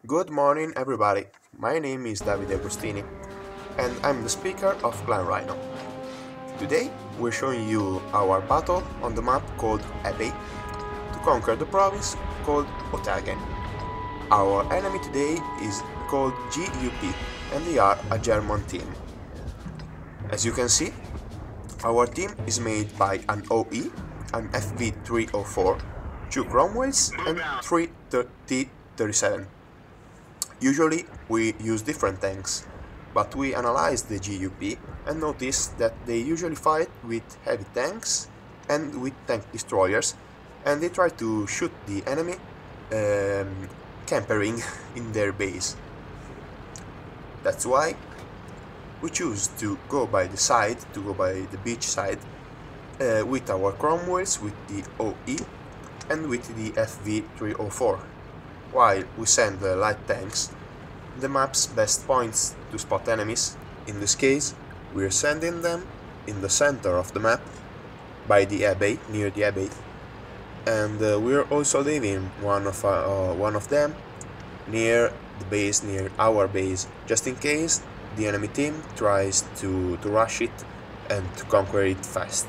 Good morning everybody, my name is Davide Agostini and I'm the speaker of Clan Rhyno. Today we're showing you our battle on the map called Abbey to conquer the province called Otagen. Our enemy today is called GUP and they are a German team. As you can see, our team is made by an OE, an FV304, 2 Cromwells and 3 T-37. Usually we use different tanks, but we analyzed the GUP and noticed that they usually fight with heavy tanks and with tank destroyers, and they try to shoot the enemy campering in their base. That's why we choose to go by the beach side, with our Cromwells, with the OE and with the FV304. While we send the light tanks, the map's best points to spot enemies. In this case, we're sending them in the center of the map, by the Abbey, near the Abbey, and we're also leaving one of them near the base, near our base, just in case the enemy team tries to rush it and to conquer it fast.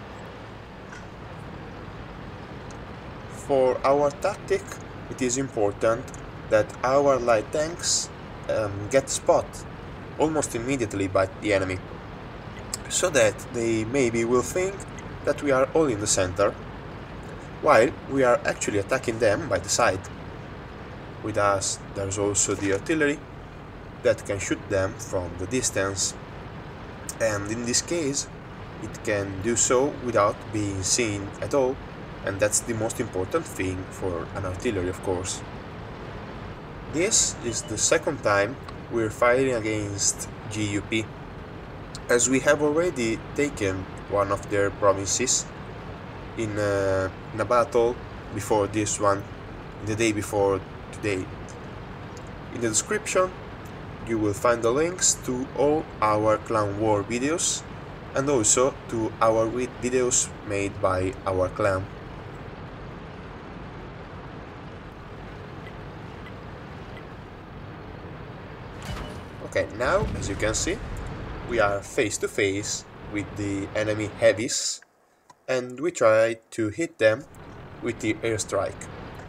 For our tactic, it is important that our light tanks get spot almost immediately by the enemy, so that they maybe will think that we are all in the center, while we are actually attacking them by the side. With us there's also the artillery that can shoot them from the distance, and in this case it can do so without being seen at all. And that's the most important thing for an artillery, of course. This is the second time we're fighting against GUP, as we have already taken one of their provinces in a battle before this one, the day before today. In the description you will find the links to all our clan war videos and also to our videos made by our clan. Okay, now, as you can see, we are face to face with the enemy heavies, and we try to hit them with the airstrike.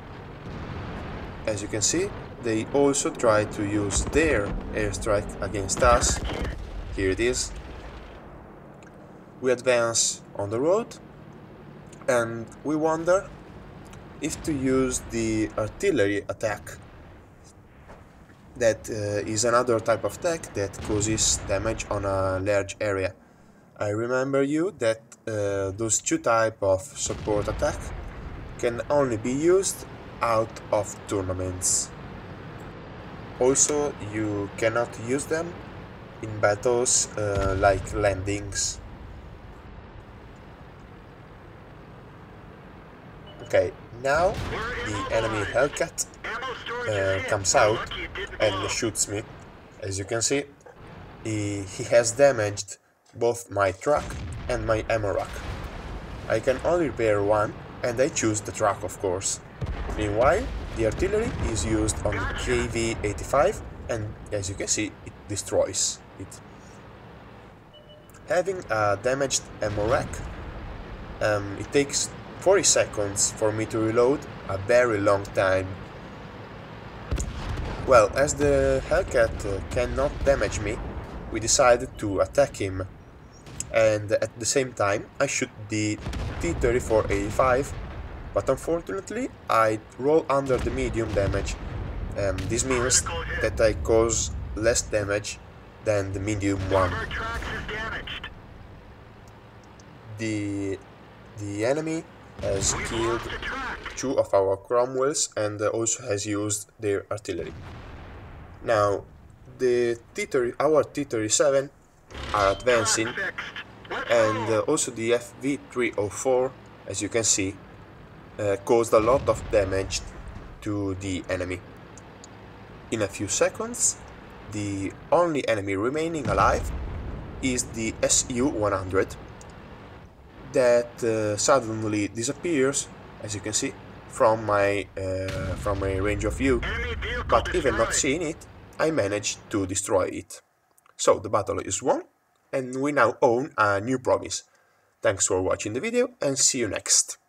As you can see, they also try to use their airstrike against us. Here it is. We advance on the road, and we wonder if to use the artillery attack. That is another type of attack that causes damage on a large area. I remember you that those two types of support attack can only be used out of tournaments. Also, you cannot use them in battles like landings. Okay, now the enemy Hellcat comes out and shoots me. As you can see, he has damaged both my truck and my ammo rack. I can only repair one, and I choose the truck, of course. Meanwhile, the artillery is used on the KV-85, and as you can see, it destroys it. Having a damaged ammo rack, it takes 40 seconds for me to reload, a very long time. Well, as the Hellcat cannot damage me, we decided to attack him, and at the same time I shoot the T-34-85, but unfortunately I roll under the medium damage. This means that I cause less damage than the medium one. The enemy has killed two of our Cromwells and also has used their artillery. Now, our T-37 are advancing, and also the FV304, as you can see, caused a lot of damage to the enemy. In a few seconds, the only enemy remaining alive is the Su-100, that suddenly disappears, as you can see, from my range of view, but even not seeing it, I managed to destroy it. So the battle is won, and we now own a new province. Thanks for watching the video, and see you next.